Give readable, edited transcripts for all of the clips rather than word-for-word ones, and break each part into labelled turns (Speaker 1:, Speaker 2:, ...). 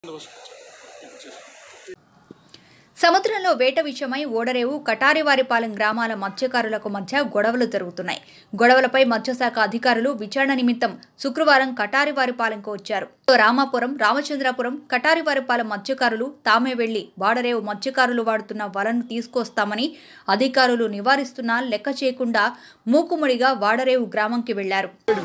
Speaker 1: సముద్రంలో వేట విషయమై ఓడరేవు కటారివారిపాలెం గ్రామాల మత్స్యకారులకు మధ్య గొడవలు జరుగుతున్నాయి. గొడవలపై మత్స్యశాఖ అధికారులు విచారణ నిమిత్తం శుక్రవారం కటారివారిపాలెంకు వచ్చారు. రామాపురం, రామచంద్రపురం, కటారివారిపాలెం మత్స్యకారులు తామే వెళ్లి వాడరేవు మత్స్యకారులు వాడుతున్న వలను తీసుకొస్తామని అధికారులు నివారిస్తున్నా లెక్క చేయకుండా మూకుముడిగా వాడరేవు గ్రామంకి వెళ్లారు.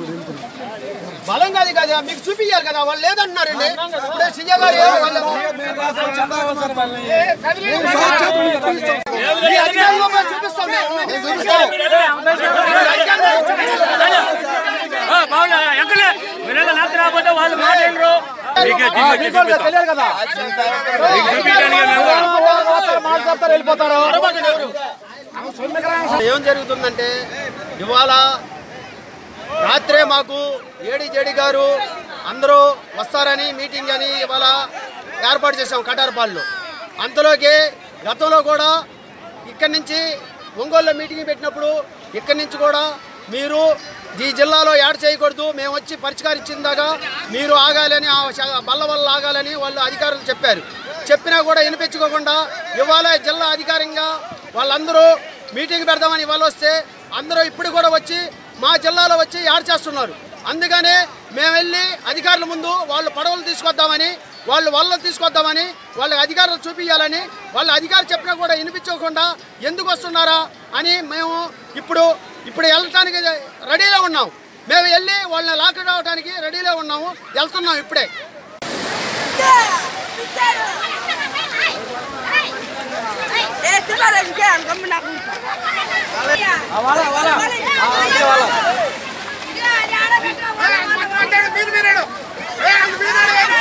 Speaker 2: ఏం జరుగుతుందంటే ఇవాళ రాత్రే మాకు ఏడీ గారు అందరూ వస్తారని మీటింగ్ అని ఇవాళ ఏర్పాటు చేశాం కటారపాల్లో. అంతలోకి గతంలో కూడా ఇక్కడి నుంచి ఒంగోలులో మీటింగ్ పెట్టినప్పుడు ఇక్కడి నుంచి కూడా మీరు ఈ జిల్లాలో యాడ్ చేయకూడదు, మేము వచ్చి పరిష్కరించిందాకా మీరు ఆగాలని బల్ల వల్ల ఆగాలని వాళ్ళు అధికారులు చెప్పారు. చెప్పినా కూడా వినిపించుకోకుండా ఇవాళ జిల్లా అధికారంగా వాళ్ళందరూ మీటింగ్ పెడదామని ఇవాళ వస్తే అందరూ ఇప్పుడు కూడా వచ్చి మా జిల్లాలో వచ్చి యాడ్ చేస్తున్నారు. అందుకనే మేము వెళ్ళి అధికారుల ముందు వాళ్ళు పడవలు తీసుకొద్దామని వాళ్ళని తీసుకొద్దామని వాళ్ళకి అధికారులు చూపించాలని వాళ్ళ అధికారులు చెప్పినా కూడా వినిపించకుండా ఎందుకు వస్తున్నారా అని మేము ఇప్పుడు వెళ్ళటానికి రెడీలో ఉన్నాం. మేము వెళ్ళి వాళ్ళని లాక్ అవడానికి రెడీలో ఉన్నాము, వెళ్తున్నాం ఇప్పుడే.
Speaker 3: Mira,